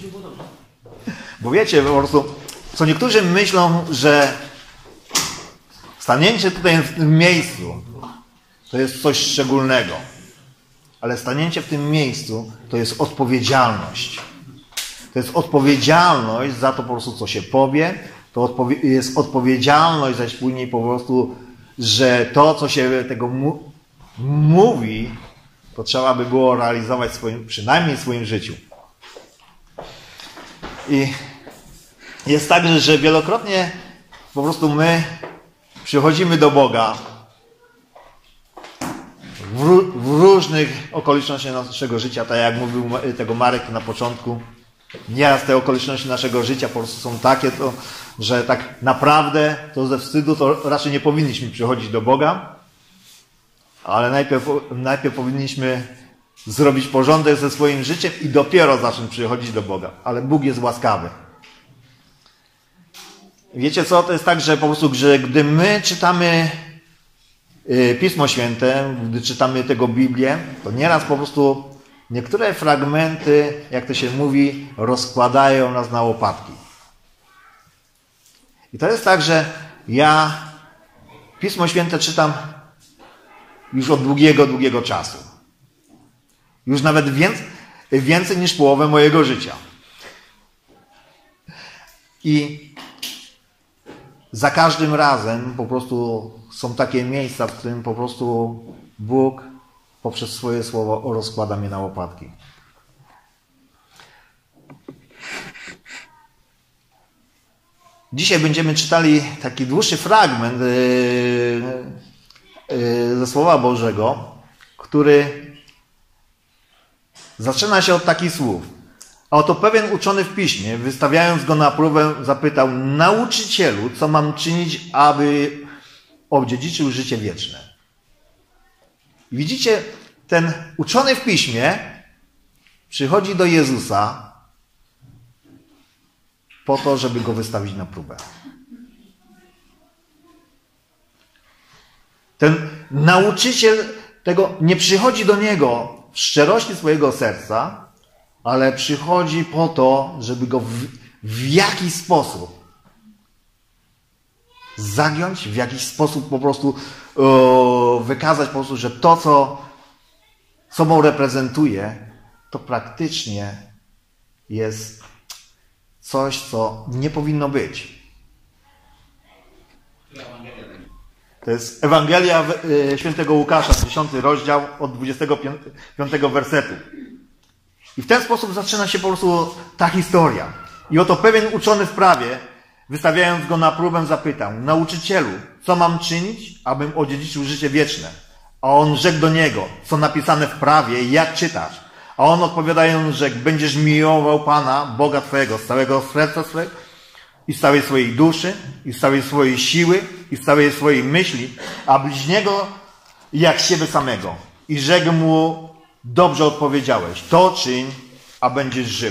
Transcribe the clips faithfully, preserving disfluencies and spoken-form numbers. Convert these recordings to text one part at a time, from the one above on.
Bo wiecie, po prostu, co niektórzy myślą, że stanięcie tutaj w tym miejscu to jest coś szczególnego. Ale stanięcie w tym miejscu to jest odpowiedzialność. To jest odpowiedzialność za to po prostu, co się powie. To odpowie- jest odpowiedzialność zaś później po prostu, że to, co się tego mu- mówi, to trzeba by było realizować w swoim, przynajmniej w swoim życiu. I jest tak, że wielokrotnie po prostu my przychodzimy do Boga w, ró- w różnych okolicznościach naszego życia, tak jak mówił tego Marek na początku. Nieraz te okoliczności naszego życia po prostu są takie, to, że tak naprawdę to ze wstydu to raczej nie powinniśmy przychodzić do Boga, ale najpierw, najpierw powinniśmy zrobić porządek ze swoim życiem i dopiero zacząć przychodzić do Boga. Ale Bóg jest łaskawy. Wiecie co? To jest tak, że po prostu, że gdy my czytamy Pismo Święte, gdy czytamy tego Biblię, to nieraz po prostu niektóre fragmenty, jak to się mówi, rozkładają nas na łopatki. I to jest tak, że ja Pismo Święte czytam już od długiego, długiego czasu. Już nawet więcej, więcej niż połowę mojego życia. I za każdym razem po prostu są takie miejsca, w którym po prostu Bóg poprzez swoje słowo rozkłada mnie na łopatki. Dzisiaj będziemy czytali taki dłuższy fragment ze Słowa Bożego, który zaczyna się od takich słów. A oto pewien uczony w piśmie, wystawiając go na próbę, zapytał: nauczycielu, co mam czynić, aby odziedziczył życie wieczne? Widzicie, ten uczony w piśmie przychodzi do Jezusa po to, żeby go wystawić na próbę. Ten nauczyciel tego nie przychodzi do niego w szczerości swojego serca, ale przychodzi po to, żeby go w, w jakiś sposób zagiąć, w jakiś sposób po prostu yy, wykazać po prostu, że to, co sobą reprezentuje, to praktycznie jest coś, co nie powinno być. To jest Ewangelia Świętego Łukasza, dziesiąty rozdział od dwudziestego piątego wersetu. I w ten sposób zaczyna się po prostu ta historia. I oto pewien uczony w prawie, wystawiając go na próbę, zapytał: nauczycielu, co mam czynić, abym odziedziczył życie wieczne? A on rzekł do niego: co napisane w prawie i jak czytasz? A on odpowiadając rzekł: będziesz miłował Pana, Boga Twojego, z całego serca swego i z całej swojej duszy, i z całej swojej siły, i z całej swojej myśli, a bliźniego jak siebie samego. I rzekł mu: dobrze odpowiedziałeś, to czyń, a będziesz żył.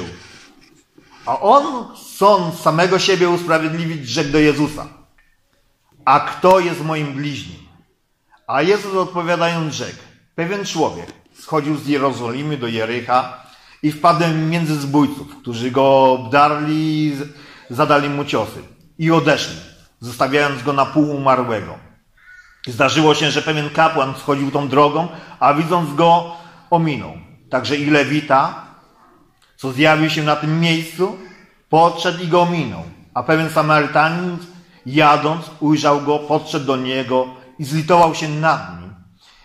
A on, chcąc samego siebie usprawiedliwić, rzekł do Jezusa: a kto jest moim bliźnim? A Jezus odpowiadając rzekł: pewien człowiek schodził z Jerozolimy do Jericha i wpadł między zbójców, którzy go obdarli, zadali mu ciosy i odeszli, zostawiając go na pół umarłego. Zdarzyło się, że pewien kapłan schodził tą drogą, a widząc go, ominął. Także i Lewita, co zjawił się na tym miejscu, podszedł i go ominął. A pewien Samarytanin, jadąc, ujrzał go, podszedł do niego i zlitował się nad nim.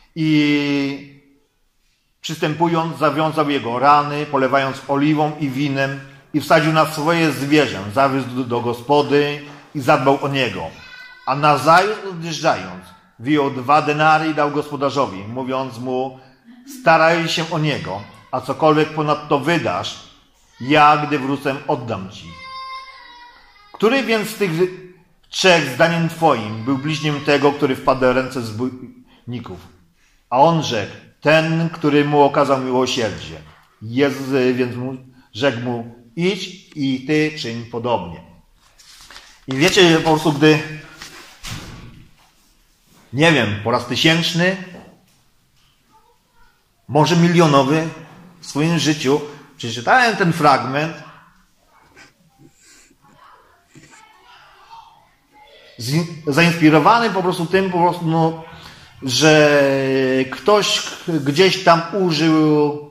I przystępując, zawiązał jego rany, polewając oliwą i winem, i wsadził na swoje zwierzę, zawiózł do gospody i zadbał o niego. A nazajutrz odjeżdżając, wyjął dwa denary i dał gospodarzowi, mówiąc mu: staraj się o niego, a cokolwiek ponadto wydasz, ja, gdy wrócę, oddam ci. Który więc z tych trzech, zdaniem twoim, był bliźniem tego, który wpadł w ręce zbójników? A on rzekł: ten, który mu okazał miłosierdzie. Jezus więc mu, rzekł mu: idź i ty czyń podobnie. I wiecie, po prostu gdy, nie wiem, po raz tysięczny, może milionowy w swoim życiu przeczytałem ten fragment zainspirowany po prostu tym, po prostu, no, że ktoś gdzieś tam użył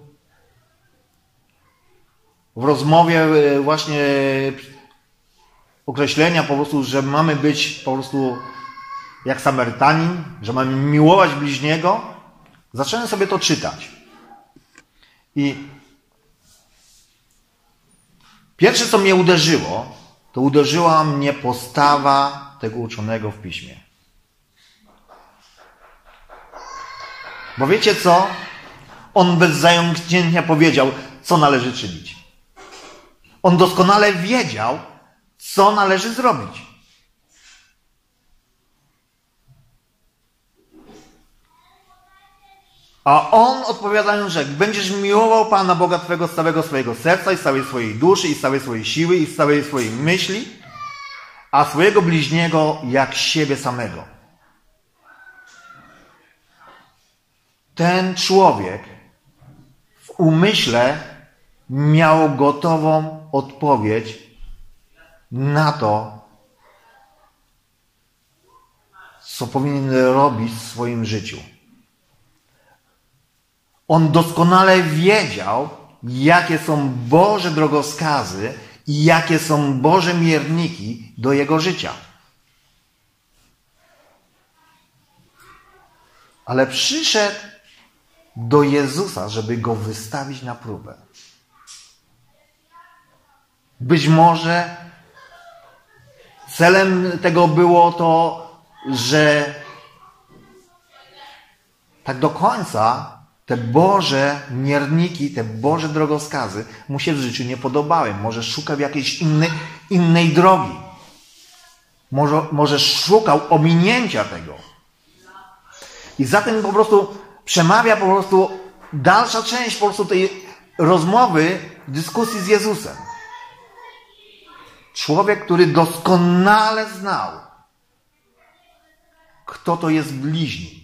w rozmowie właśnie określenia po prostu, że mamy być po prostu jak Samarytanin, że mamy miłować bliźniego. Zacząłem sobie to czytać. I pierwsze, co mnie uderzyło, to uderzyła mnie postawa tego uczonego w piśmie. Bo wiecie co? On bez zająknięcia powiedział, co należy czynić. On doskonale wiedział, co należy zrobić. A on odpowiadając, że będziesz miłował Pana Boga Twego z całego swojego serca i z całej swojej duszy i z całej swojej siły i z całej swojej myśli, a swojego bliźniego jak siebie samego. Ten człowiek w umyśle miał gotową odpowiedź na to, co powinien robić w swoim życiu. On doskonale wiedział, jakie są Boże drogowskazy i jakie są Boże mierniki do jego życia. Ale przyszedł do Jezusa, żeby go wystawić na próbę. Być może celem tego było to, że tak do końca te Boże mierniki, te Boże drogowskazy mu się w życiu nie podobały. Może szukał jakiejś innej, innej drogi. Może, może szukał ominięcia tego. I zatem po prostu przemawia po prostu dalsza część po prostu tej rozmowy, dyskusji z Jezusem. Człowiek, który doskonale znał, kto to jest bliźni.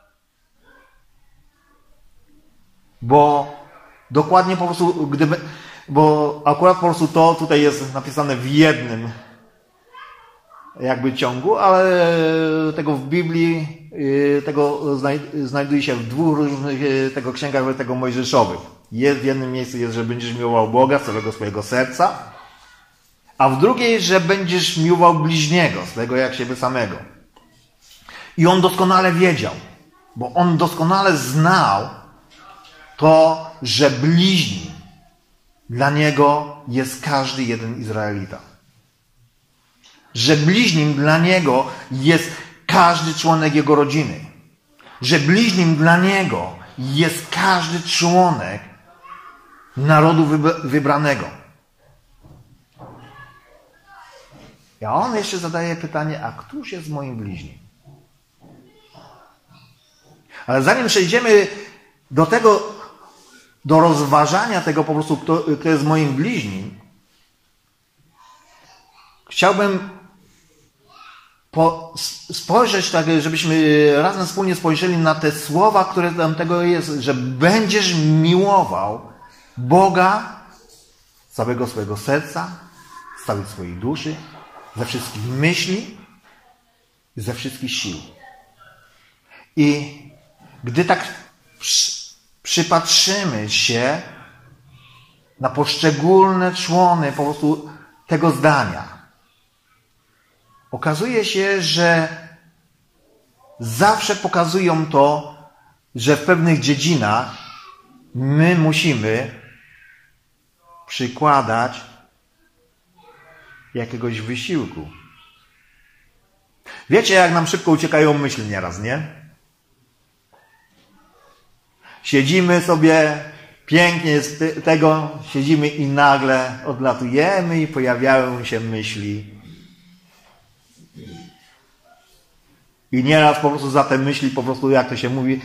Bo dokładnie po prostu, gdyby, bo akurat po prostu to tutaj jest napisane w jednym jakby ciągu, ale tego w Biblii, tego znajduje się w dwóch różnych tego księgach tego mojżeszowych. Jest w jednym miejscu jest, że będziesz miłował Boga z całego swojego serca, a w drugiej, że będziesz miłował bliźniego, swego jak siebie samego. I on doskonale wiedział, bo on doskonale znał to, że bliźni dla niego jest każdy jeden Izraelita. Że bliźnim dla niego jest każdy członek jego rodziny. Że bliźnim dla niego jest każdy członek narodu wybranego. A on jeszcze zadaje pytanie, a któż jest moim bliźnim? Ale zanim przejdziemy do tego, do rozważania tego po prostu, kto, kto jest moim bliźnim, chciałbym po, spojrzeć tak, żebyśmy razem wspólnie spojrzeli na te słowa, które tam tego jest, że będziesz miłował Boga z całego swojego serca, z całej swojej duszy, ze wszystkich myśli i ze wszystkich sił. I gdy tak przy, przypatrzymy się na poszczególne człony po prostu tego zdania, okazuje się, że zawsze pokazują to, że w pewnych dziedzinach my musimy przykładać jakiegoś wysiłku. Wiecie, jak nam szybko uciekają myśli nieraz, nie? Siedzimy sobie, pięknie z tego, siedzimy i nagle odlatujemy i pojawiają się myśli. I nieraz po prostu za te myśli, po prostu jak to się mówi,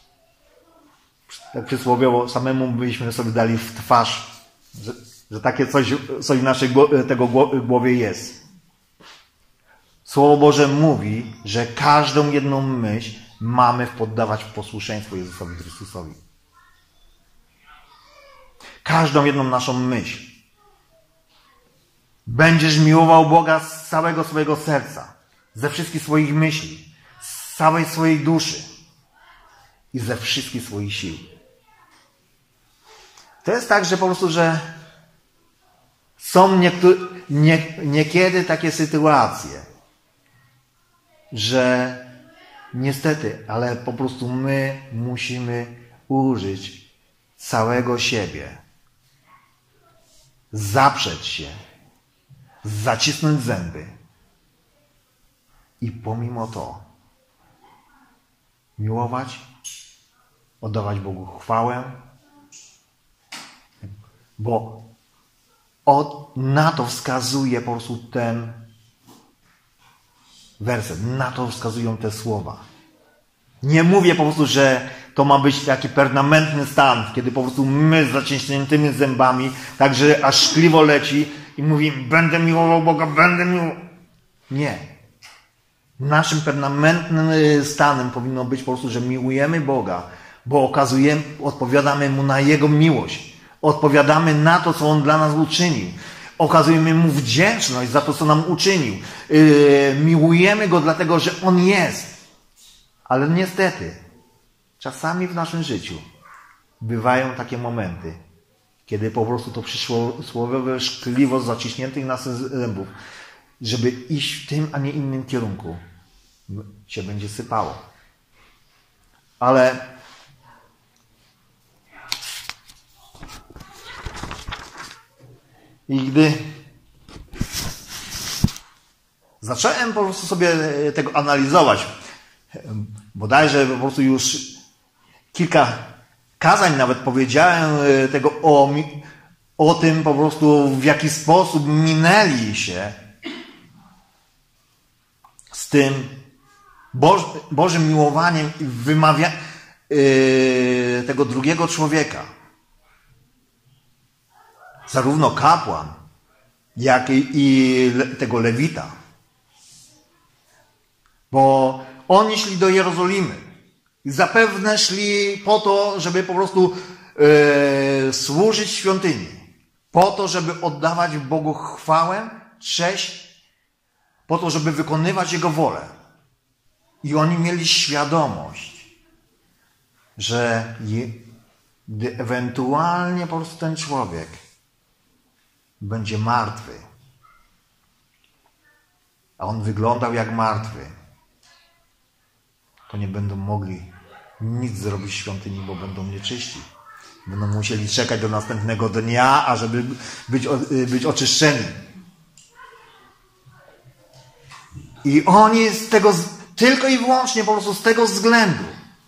tak przysłowiowo, samemu byśmy sobie dali w twarz, że, że takie coś, coś w naszej tego głowie jest. Słowo Boże mówi, że każdą jedną myśl mamy poddawać w posłuszeństwo Jezusowi Chrystusowi. Każdą jedną naszą myśl. Będziesz miłował Boga z całego swojego serca, ze wszystkich swoich myśli, z całej swojej duszy i ze wszystkich swoich sił. To jest tak, że po prostu, że są niektóre, nie, niekiedy takie sytuacje, że niestety, ale po prostu my musimy użyć całego siebie, zaprzeć się, zacisnąć zęby i pomimo to miłować, oddawać Bogu chwałę, bo od, na to wskazuje po prostu ten werset, na to wskazują te słowa. Nie mówię po prostu, że to ma być taki permanentny stan, kiedy po prostu my z zaciśniętymi zębami, także aż szkliwo leci i mówimy, będę miłował Boga, będę miłował. Nie. Naszym permanentnym stanem powinno być po prostu, że miłujemy Boga, bo okazujemy, odpowiadamy Mu na Jego miłość. Odpowiadamy na to, co On dla nas uczynił. Okazujemy Mu wdzięczność za to, co nam uczynił. Yy, miłujemy Go dlatego, że On jest. Ale niestety, czasami w naszym życiu bywają takie momenty, kiedy po prostu to przysłowiowe szkliwo z zaciśniętych nas zębów, żeby iść w tym, a nie innym kierunku, się będzie sypało. Ale i gdy zacząłem po prostu sobie tego analizować, bodajże po prostu już kilka kazań nawet powiedziałem tego o, o tym po prostu, w jaki sposób minęli się z tym Boż, Bożym miłowaniem i wymawia yy, tego drugiego człowieka. Zarówno kapłan, jak i, i le, tego Lewita. Bo oni szli do Jerozolimy. I zapewne szli po to, żeby po prostu yy, służyć świątyni. Po to, żeby oddawać Bogu chwałę, cześć. Po to, żeby wykonywać Jego wolę. I oni mieli świadomość, że je, gdy ewentualnie po prostu ten człowiek będzie martwy, a on wyglądał jak martwy, to nie będą mogli nic zrobić w świątyni, bo będą nieczyści. Będą musieli czekać do następnego dnia, ażeby być, być oczyszczeni. I oni z tego, tylko i wyłącznie po prostu z tego względu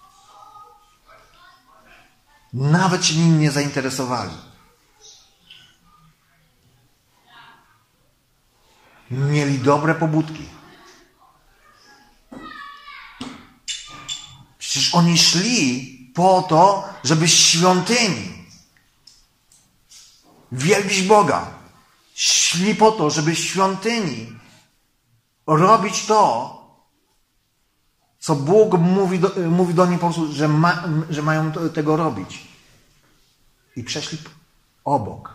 nawet się nim nie zainteresowali. Mieli dobre pobudki. Przecież oni szli po to, żeby świątyni wielbić Boga. Szli po to, żeby świątyni robić to, co Bóg mówi do, mówi do nich po prostu, że, ma, że mają to, tego robić. I przeszli obok.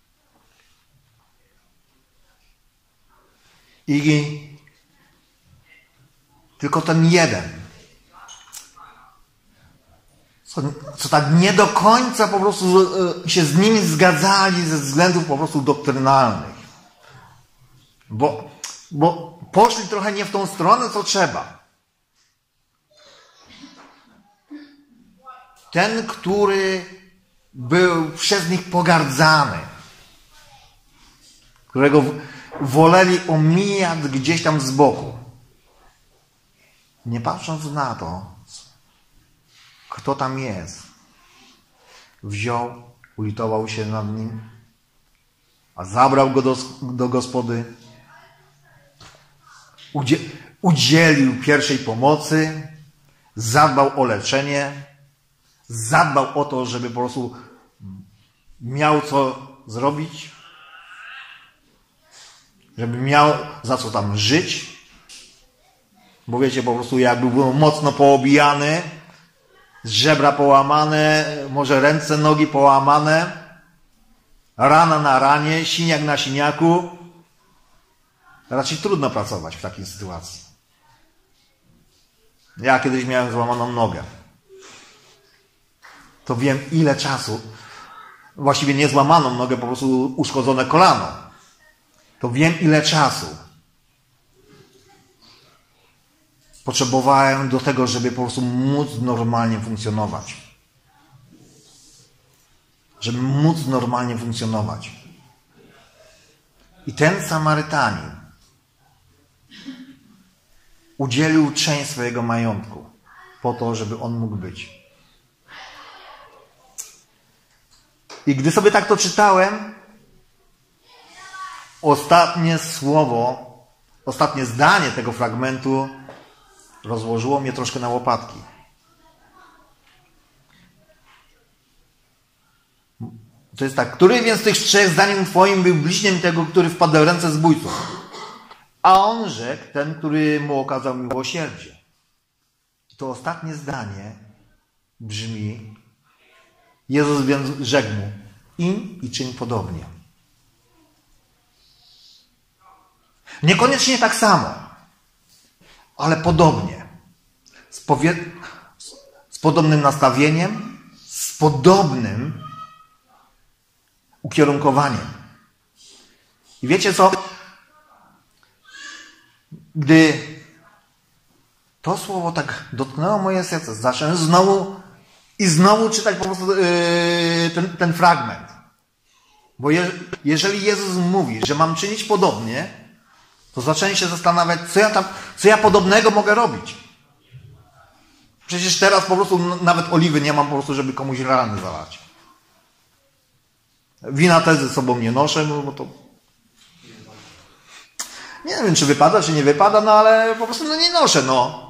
I tylko ten jeden, co, co tak nie do końca po prostu się z nimi zgadzali ze względów po prostu doktrynalnych. Bo, bo poszli trochę nie w tą stronę, co trzeba. Ten, który był przez nich pogardzany, którego woleli omijać gdzieś tam z boku, nie patrząc na to, kto tam jest, wziął, ulitował się nad nim, a zabrał go do, do gospody, udzie, udzielił pierwszej pomocy, zadbał o leczenie, zadbał o to, żeby po prostu miał co zrobić, żeby miał za co tam żyć. Bo wiecie, po prostu jakby był mocno poobijany, żebra połamane, może ręce, nogi połamane, rana na ranie, siniak na siniaku. Raczej trudno pracować w takiej sytuacji. Ja kiedyś miałem złamaną nogę. To wiem, ile czasu, właściwie nie złamaną nogę, po prostu uszkodzone kolano. To wiem, ile czasu potrzebowałem do tego, żeby po prostu móc normalnie funkcjonować. Żeby móc normalnie funkcjonować. I ten Samarytanin udzielił część swojego majątku po to, żeby on mógł być. I gdy sobie tak to czytałem, ostatnie słowo, ostatnie zdanie tego fragmentu rozłożyło mnie troszkę na łopatki. To jest tak, który więc z tych trzech zdaniem twoim był bliźniem tego, który wpadł w ręce zbójców? A on rzekł, ten, który mu okazał miłosierdzie. To ostatnie zdanie brzmi, Jezus więc rzekł mu, im i czyń podobnie. Niekoniecznie tak samo, ale podobnie. Z, powie... z podobnym nastawieniem, z podobnym ukierunkowaniem. I wiecie co? Gdy to słowo tak dotknęło moje serce, zacząłem znowu i znowu czytać po prostu yy, ten, ten fragment. Bo je, jeżeli Jezus mówi, że mam czynić podobnie, to zacząłem się zastanawiać, co ja tam, co ja podobnego mogę robić. Przecież teraz po prostu nawet oliwy nie mam po prostu, żeby komuś rany zalać. Wina też ze sobą nie noszę, bo to nie wiem, czy wypada, czy nie wypada, no ale po prostu no nie noszę, no.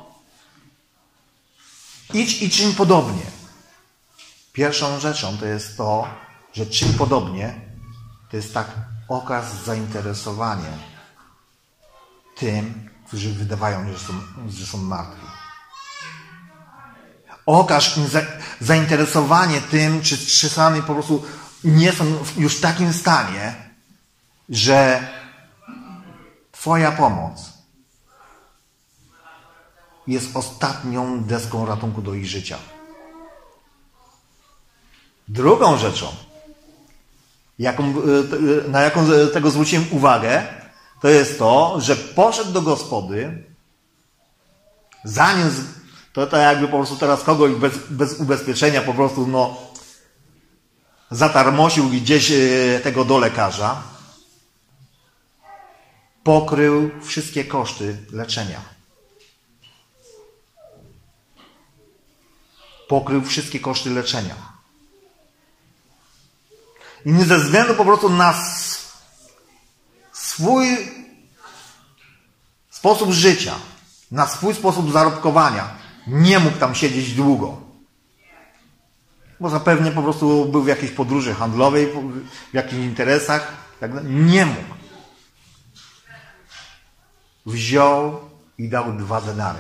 Idź i czyń podobnie. Pierwszą rzeczą to jest to, że czyń podobnie, to jest tak okaz zainteresowania tym, którzy wydawają, że są, że są martwi. Okaż im za, zainteresowanie tym, czy, czy sami po prostu nie są już w takim stanie, że Twoja pomoc jest ostatnią deską ratunku do ich życia. Drugą rzeczą, jaką, na jaką tego zwróciłem uwagę, to jest to, że poszedł do gospody, zaniósł, to, to jakby po prostu teraz kogoś bez, bez ubezpieczenia po prostu no, zatarmosił gdzieś tego do lekarza, pokrył wszystkie koszty leczenia. Pokrył wszystkie koszty leczenia. I nie ze względu po prostu na swój sposób życia, na swój sposób zarobkowania, nie mógł tam siedzieć długo. Bo zapewne po prostu był w jakiejś podróży handlowej, w jakichś interesach. Nie mógł. Wziął i dał dwa denary.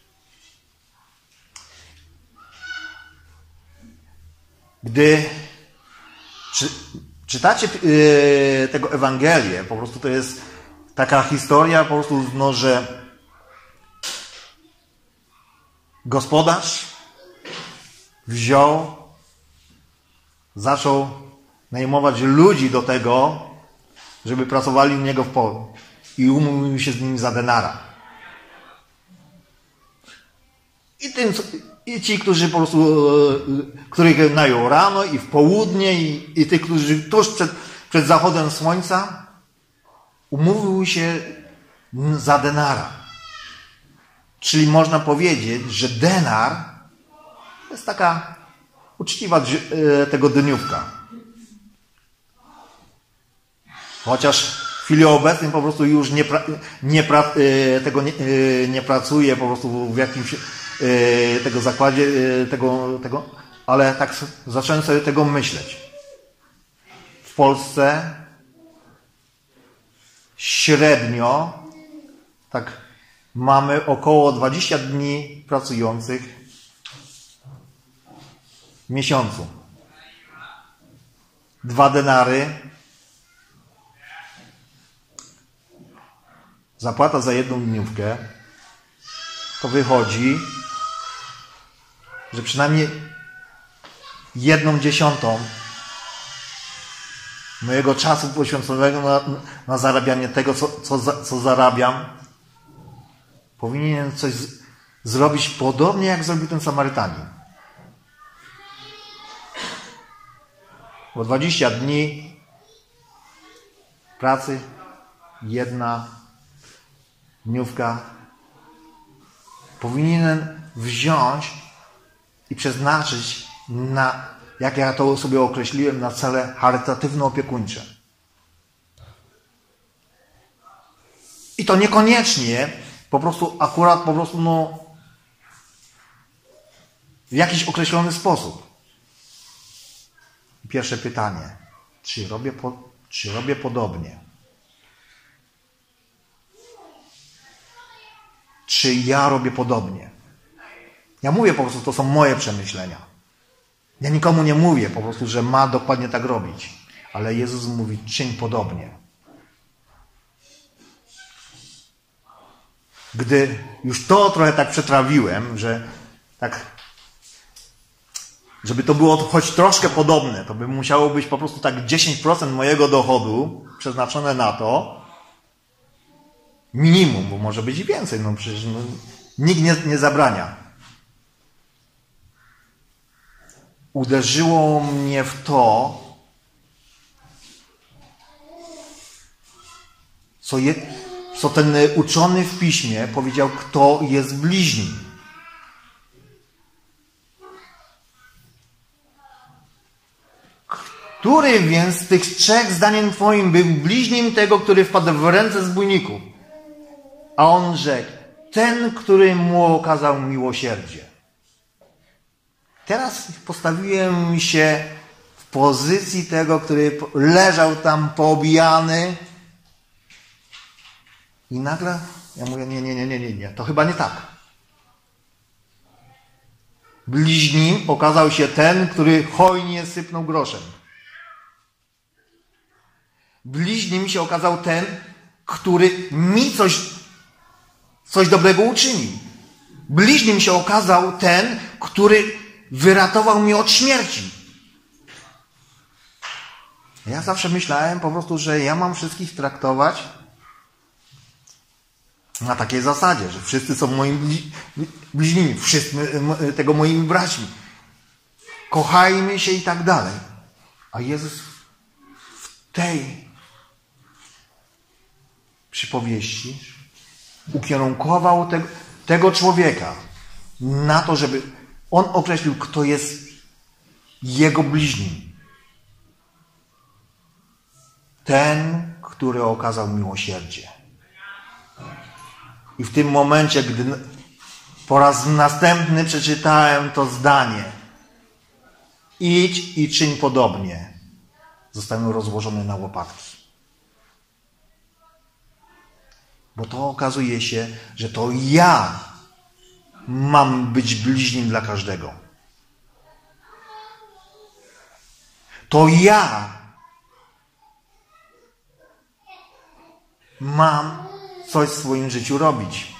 Gdy czy, czytacie yy, tego Ewangelię, po prostu to jest taka historia, po prostu, no, że gospodarz wziął, zaczął najmować ludzi do tego, żeby pracowali u niego w polu i umówił się z nimi za denara. I, tym, i ci, którzy po prostu, których najął rano i w południe i, i tych, którzy tuż przed, przed zachodem słońca umówił się za denara. Czyli można powiedzieć, że denar to jest taka uczciwa tego dniówka. Chociaż w chwili obecnej po prostu już nie, pra, nie pra, tego nie, nie pracuje po prostu w jakimś tego zakładzie, tego, tego, ale tak zacząłem sobie tego myśleć. W Polsce średnio tak mamy około dwadzieścia dni pracujących w miesiącu. Dwa denary. Zapłata za jedną dniówkę to wychodzi że przynajmniej jedną dziesiątą mojego czasu poświęconego na, na zarabianie tego, co, co, co zarabiam, powinienem coś z, zrobić podobnie, jak zrobił ten Samarytanin. Bo dwadzieścia dni pracy, jedna dniówka, powinienem wziąć i przeznaczyć na, jak ja to sobie określiłem, na cele charytatywno-opiekuńcze. I to niekoniecznie po prostu akurat po prostu no w jakiś określony sposób. Pierwsze pytanie. Czy robię, po, czy robię podobnie? Czy ja robię podobnie? Ja mówię po prostu, to są moje przemyślenia. Ja nikomu nie mówię po prostu, że ma dokładnie tak robić. Ale Jezus mówi, czyń podobnie. Gdy już to trochę tak przetrawiłem, że tak, żeby to było choć troszkę podobne, to by musiało być po prostu tak dziesięć procent mojego dochodu przeznaczone na to. Minimum, bo może być i więcej. No przecież no, nikt nie, nie zabrania. Uderzyło mnie w to, co, je, co ten uczony w piśmie powiedział, kto jest bliźnim. Który więc z tych trzech zdaniem twoim był bliźnim tego, który wpadł w ręce zbójników? A on rzekł, ten, który mu okazał miłosierdzie. Teraz postawiłem się w pozycji tego, który leżał tam poobijany i nagle ja mówię, nie, nie, nie, nie, nie, nie, to chyba nie tak. Bliźnim okazał się ten, który hojnie sypnął groszem. Bliźnim się okazał ten, który mi coś, coś dobrego uczynił. Bliźnim się okazał ten, który wyratował mnie od śmierci. Ja zawsze myślałem po prostu, że ja mam wszystkich traktować na takiej zasadzie, że wszyscy są moimi bliźnimi, wszyscy tego moimi braćmi. Kochajmy się i tak dalej. A Jezus w tej przypowieści ukierunkował te, tego człowieka na to, żeby on określił, kto jest jego bliźnim. Ten, który okazał miłosierdzie. I w tym momencie, gdy po raz następny przeczytałem to zdanie, idź i czyń podobnie, zostałem rozłożony na łopatki. Bo to okazuje się, że to ja mam być bliźnim dla każdego. To ja mam coś w swoim życiu robić.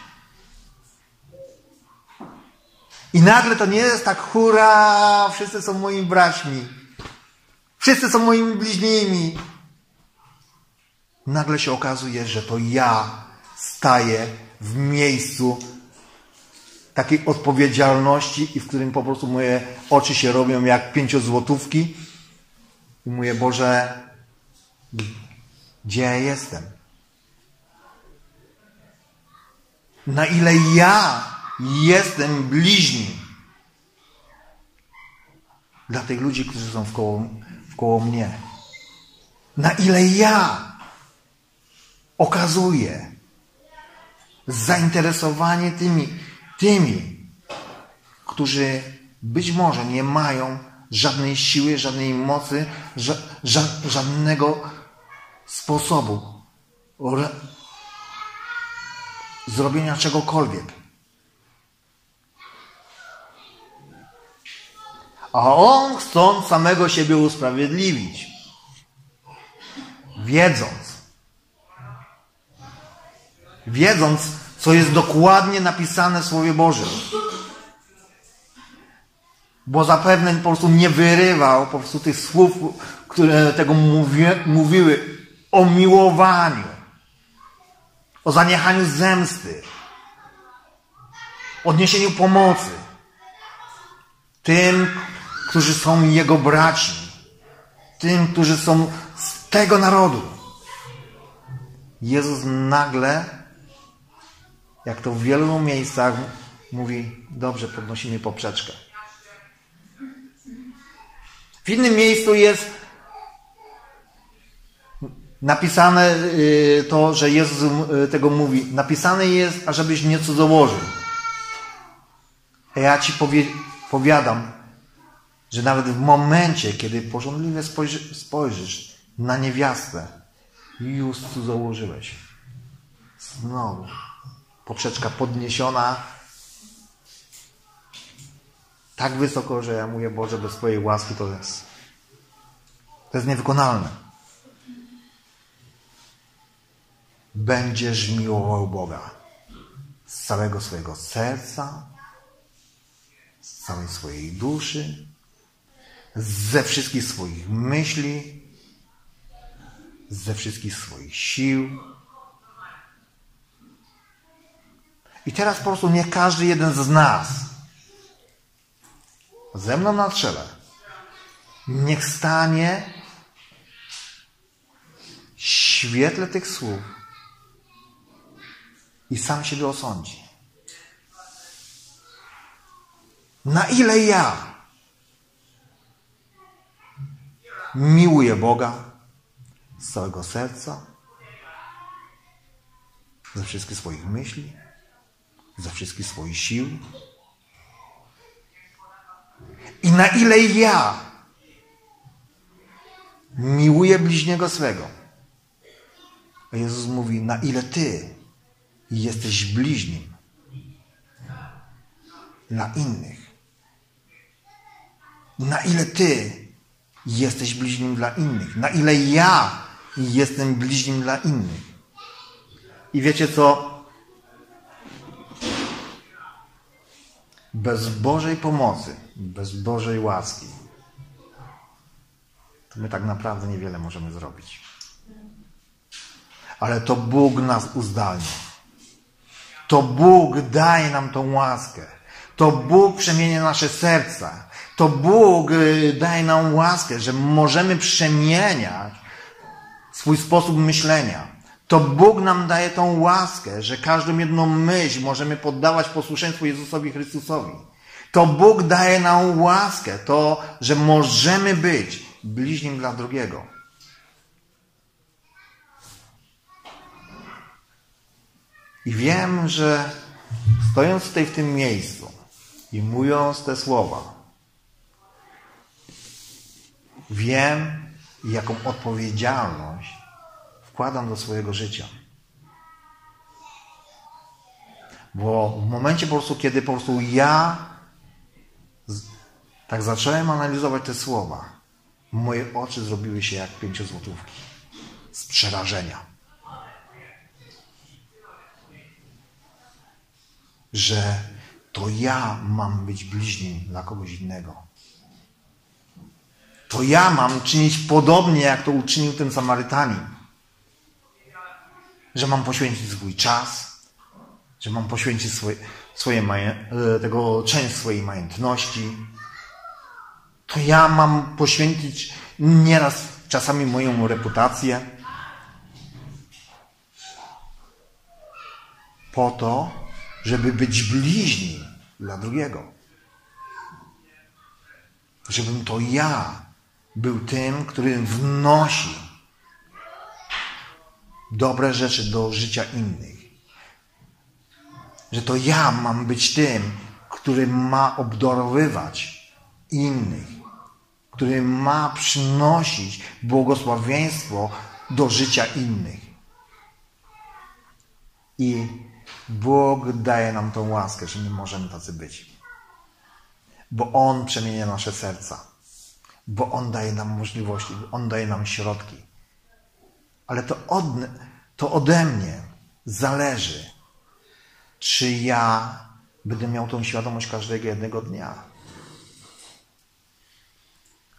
I nagle to nie jest tak hurra, wszyscy są moimi braćmi. Wszyscy są moimi bliźnimi. Nagle się okazuje, że to ja staję w miejscu takiej odpowiedzialności i w którym po prostu moje oczy się robią jak pięciozłotówki i mówię, Boże, gdzie ja jestem? Na ile ja jestem bliźnim dla tych ludzi, którzy są wkoło, wkoło mnie. Na ile ja okazuję zainteresowanie tymi, tymi, którzy być może nie mają żadnej siły, żadnej mocy, ża, ża, żadnego sposobu zrobienia czegokolwiek. A on, chcąc samego siebie usprawiedliwić, wiedząc, wiedząc, co jest dokładnie napisane w Słowie Bożym, Bo zapewne po prostu nie wyrywał po prostu tych słów, które tego mówi, mówiły o miłowaniu, o zaniechaniu zemsty, odniesieniu pomocy tym, którzy są Jego braćmi, tym, którzy są z tego narodu. Jezus nagle, jak to w wielu miejscach mówi, dobrze, podnosimy poprzeczkę. W innym miejscu jest napisane to, że Jezus tego mówi. Napisane jest, ażebyś nie cudzołożył. A ja ci powie, powiadam, że nawet w momencie, kiedy pożądliwie spojrzy, spojrzysz na niewiastę, już cudzołożyłeś. Znowu. Poprzeczka podniesiona tak wysoko, że ja mówię, Boże, bez Twojej łaski to jest. To jest niewykonalne. Będziesz miłował Boga z całego swojego serca, z całej swojej duszy, ze wszystkich swoich myśli, ze wszystkich swoich sił. I teraz po prostu niech każdy jeden z nas ze mną na czele niech stanie w świetle tych słów i sam siebie osądzi. Na ile ja miłuję Boga z całego serca, ze wszystkich swoich myśli, ze wszystkich swoich sił. I na ile ja miłuję bliźniego swego. A Jezus mówi, na ile ty jesteś bliźnim dla innych. Na ile ty jesteś bliźnim dla innych. Na ile ja jestem bliźnim dla innych. I wiecie co? Bez Bożej pomocy, bez Bożej łaski, to my tak naprawdę niewiele możemy zrobić. Ale to Bóg nas uzdalnia. To Bóg daje nam tą łaskę. To Bóg przemienia nasze serca. To Bóg daje nam łaskę, że możemy przemieniać swój sposób myślenia. To Bóg nam daje tą łaskę, że każdą jedną myśl możemy poddawać posłuszeństwu Jezusowi Chrystusowi. To Bóg daje nam łaskę, to, że możemy być bliźnim dla drugiego. I wiem, że stojąc tutaj w tym miejscu i mówiąc te słowa, wiem, jaką odpowiedzialność wkładam do swojego życia. Bo w momencie po prostu, kiedy po prostu ja tak zacząłem analizować te słowa, moje oczy zrobiły się jak pięciozłotówki z przerażenia. Że to ja mam być bliźnim dla kogoś innego. To ja mam czynić podobnie, jak to uczynił ten Samarytanin. Że mam poświęcić swój czas, że mam poświęcić swoje, swoje maje, tego część swojej majątności. To ja mam poświęcić nieraz czasami moją reputację po to, żeby być bliźnim dla drugiego. Żebym to ja był tym, który wnosi dobre rzeczy do życia innych. Że to ja mam być tym, który ma obdarowywać innych. Który ma przynosić błogosławieństwo do życia innych. I Bóg daje nam tą łaskę, że my możemy tacy być. Bo On przemienia nasze serca. Bo On daje nam możliwości. On daje nam środki. Ale to, od, to ode mnie zależy, czy ja będę miał tą świadomość każdego jednego dnia.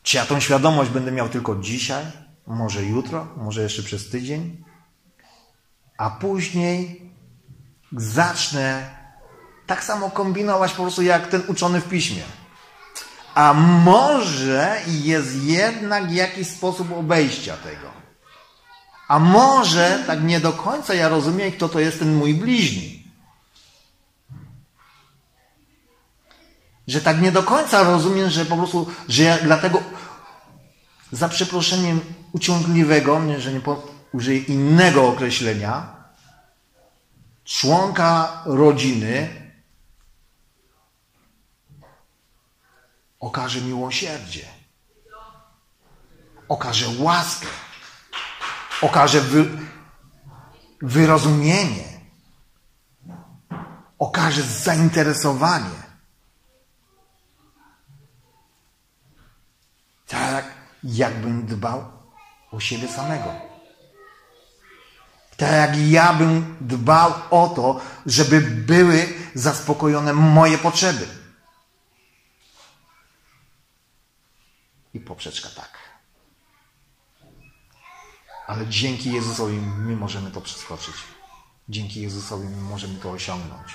Czy ja tą świadomość będę miał tylko dzisiaj, może jutro, może jeszcze przez tydzień, a później zacznę tak samo kombinować po prostu jak ten uczony w piśmie. A może jest jednak jakiś sposób obejścia tego. A może tak nie do końca ja rozumiem, kto to jest ten mój bliźni. Że tak nie do końca rozumiem, że po prostu, że ja dlatego za przeproszeniem uciągliwego, że nie użyję innego określenia, członka rodziny okaże miłosierdzie, okaże łaskę, okaże wy, wyrozumienie, okaże zainteresowanie. Tak, jakbym dbał o siebie samego. Tak jak ja bym dbał o to, żeby były zaspokojone moje potrzeby. I poprzeczka tak. Ale dzięki Jezusowi my możemy to przeskoczyć. Dzięki Jezusowi my możemy to osiągnąć.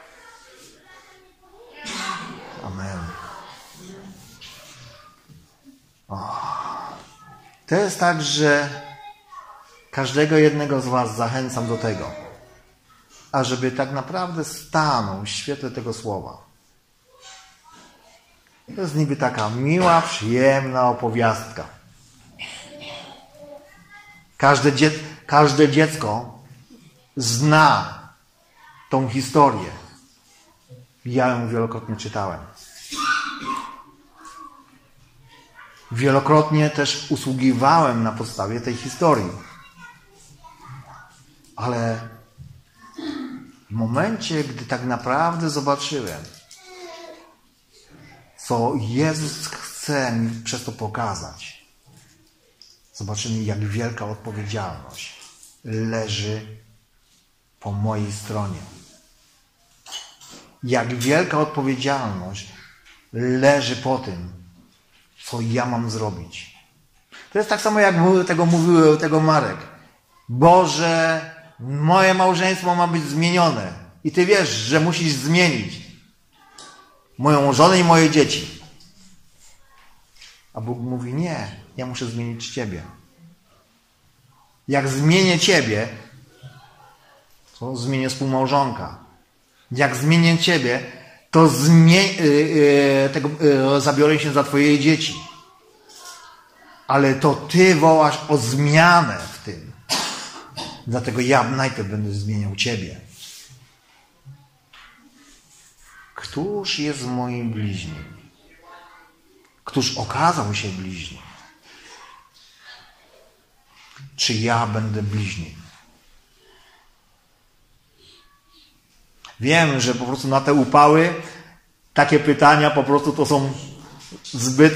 Amen. O. To jest tak, że każdego jednego z was zachęcam do tego, ażeby tak naprawdę stanął w świetle tego słowa. To jest niby taka miła, przyjemna opowiastka. Każde, dzie każde dziecko zna tą historię. Ja ją wielokrotnie czytałem. Wielokrotnie też usługiwałem na podstawie tej historii. Ale w momencie, gdy tak naprawdę zobaczyłem, co Jezus chce mi przez to pokazać, zobaczymy, jak wielka odpowiedzialność leży po mojej stronie. Jak wielka odpowiedzialność leży po tym, co ja mam zrobić. To jest tak samo, jak tego mówił tego Marek. Boże, moje małżeństwo ma być zmienione. I Ty wiesz, że musisz zmienić moją żonę i moje dzieci. A Bóg mówi, nie, ja muszę zmienić Ciebie. Jak zmienię Ciebie, to zmienię współmałżonka. Jak zmienię Ciebie, to zmie- yy, yy, tego, yy, zabiorę się za Twoje dzieci. Ale to Ty wołasz o zmianę w tym. Dlatego ja najpierw będę zmieniał Ciebie. Któż jest moim bliźnim? Któż okazał się bliźnim? Czy ja będę bliźnim? Wiem, że po prostu na te upały takie pytania po prostu to są zbyt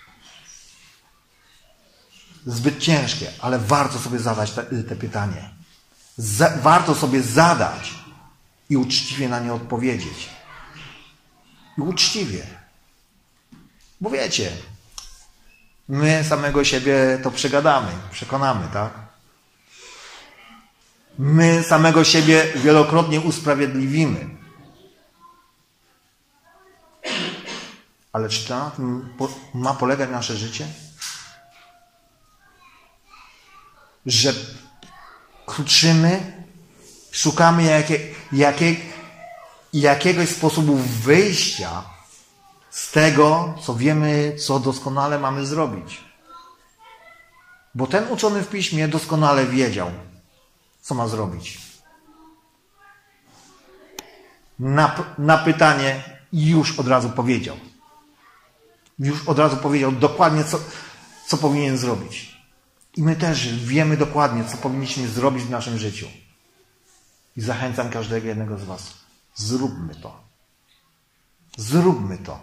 zbyt ciężkie, ale warto sobie zadać te, te pytanie. Za, warto sobie zadać i uczciwie na nie odpowiedzieć. I uczciwie. Bo wiecie, my samego siebie to przegadamy, przekonamy, tak? My samego siebie wielokrotnie usprawiedliwimy. Ale czy to na tym ma polegać nasze życie? Że kruczymy, szukamy jakie, jakie, jakiegoś sposobu wyjścia z tego, co wiemy, co doskonale mamy zrobić. Bo ten uczony w piśmie doskonale wiedział, co ma zrobić. Na, na pytanie już od razu powiedział. Już od razu powiedział dokładnie, co, co powinien zrobić. I my też wiemy dokładnie, co powinniśmy zrobić w naszym życiu. I zachęcam każdego jednego z was. Zróbmy to. Zróbmy to.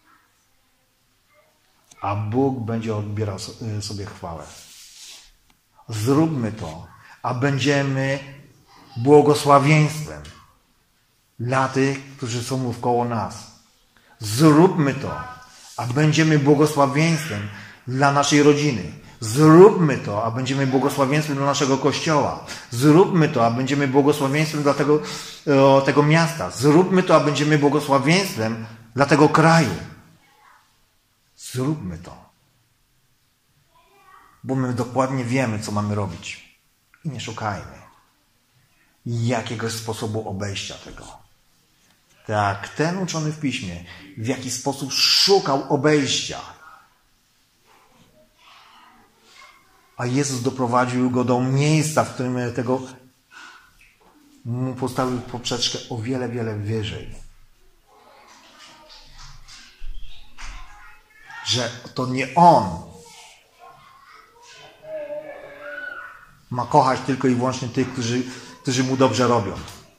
A Bóg będzie odbierał sobie chwałę. Zróbmy to, a będziemy błogosławieństwem dla tych, którzy są wkoło nas. Zróbmy to, a będziemy błogosławieństwem dla naszej rodziny. Zróbmy to, a będziemy błogosławieństwem dla naszego Kościoła. Zróbmy to, a będziemy błogosławieństwem dla tego, o, tego miasta. Zróbmy to, a będziemy błogosławieństwem dla tego kraju. Zróbmy to. Bo my dokładnie wiemy, co mamy robić. I nie szukajmy jakiegoś sposobu obejścia tego. Tak, ten uczony w Piśmie w jaki sposób szukał obejścia. A Jezus doprowadził go do miejsca, w którym tego mu postawił poprzeczkę o wiele, wiele wyżej. Że to nie on ma kochać tylko i wyłącznie tych, którzy, którzy mu dobrze robią.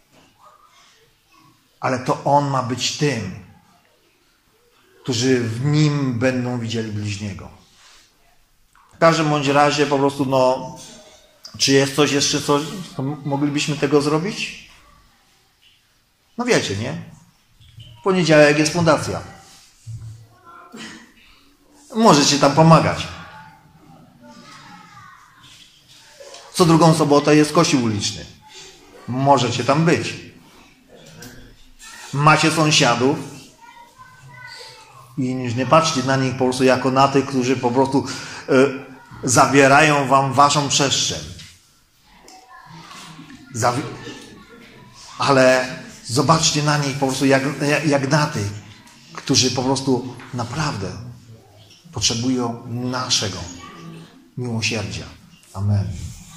Ale to on ma być tym, którzy w nim będą widzieli bliźniego. W każdym bądź razie po prostu, no, czy jest coś jeszcze, co moglibyśmy tego zrobić? No wiecie, nie? W poniedziałek jest fundacja. Możecie tam pomagać. Co drugą sobotę jest kościół uliczny. Możecie tam być. Macie sąsiadów i nie patrzcie na nich po prostu jako na tych, którzy po prostu y, zabierają wam waszą przestrzeń. Zawi- Ale zobaczcie na nich po prostu jak, jak, jak na tych, którzy po prostu naprawdę potrzebują naszego miłosierdzia. Amen.